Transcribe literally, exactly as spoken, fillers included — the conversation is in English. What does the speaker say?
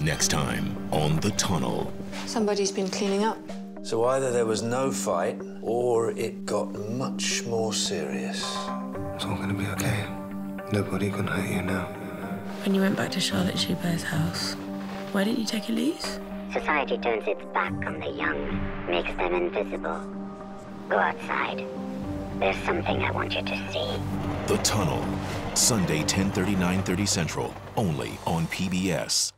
Next time on The Tunnel. Somebody's been cleaning up. So either there was no fight, or it got much more serious. It's all gonna be okay. Nobody can hurt you now. When you went back to Charlotte Schubert's house, why didn't you take Elise? Society turns its back on the young, makes them invisible. Go outside. There's something I want you to see. The Tunnel. Sunday, ten thirty, nine thirty Central. Only on P B S.